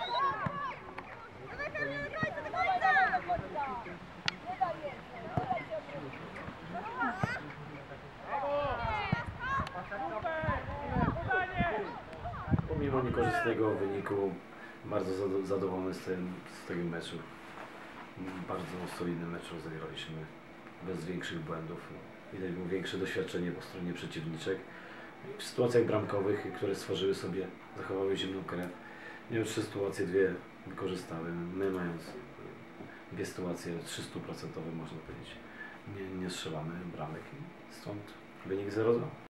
Pomimo niekorzystnego wyniku, bardzo zadowolony z tego meczu. Bardzo solidny mecz rozegraliśmy, bez większych błędów. Widać było większe doświadczenie po stronie przeciwniczek. W sytuacjach bramkowych, które stworzyły sobie, zachowały zimną krew. Nie wiem, 3 sytuacje, 2 wykorzystały. My, mając 2 sytuacje 300% można powiedzieć, nie strzelamy bramek i stąd wynik 0-2.